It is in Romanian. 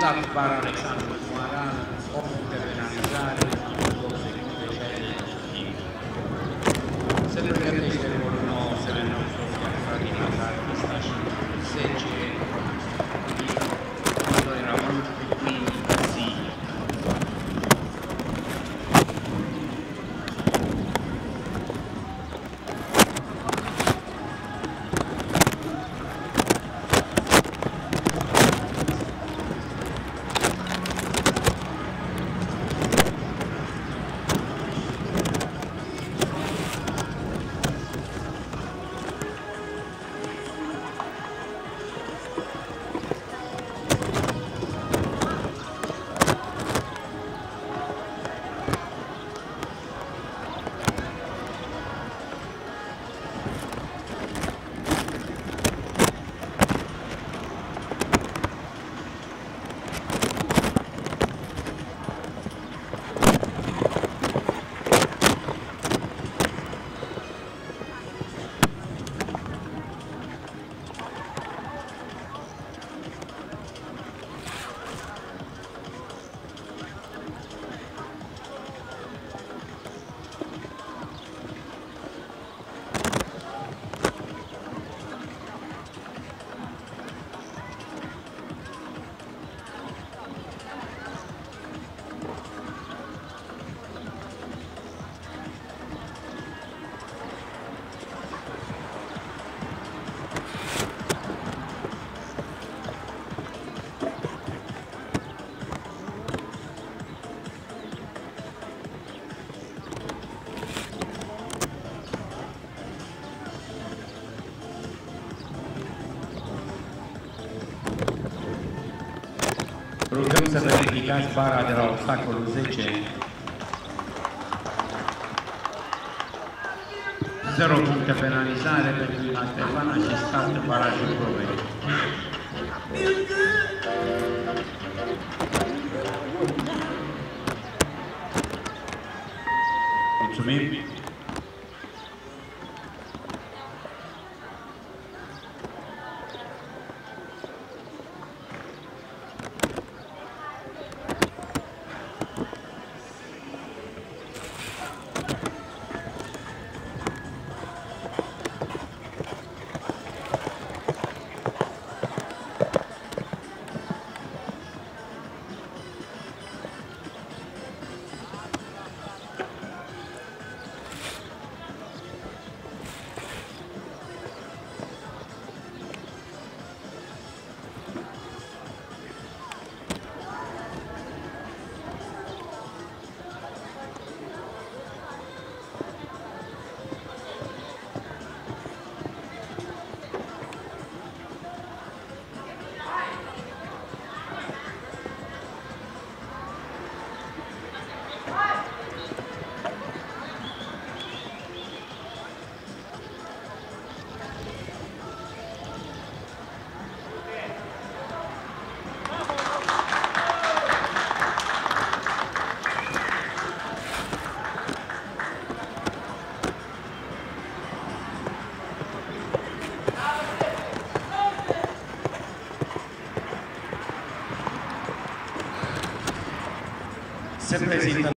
Sat Bar Alexandru Moaran, 8 puncte penalizare, 20 se pregătește rolul 9, Serenă Sofia, Fradina, Zarvista și 10, doi rămân, Minzi. Rugăm să verificați bara de la obstacolul 10. 0 puncte penalizare pentru Ina Stefana și start barajul probei. Mulțumim! Se prezintă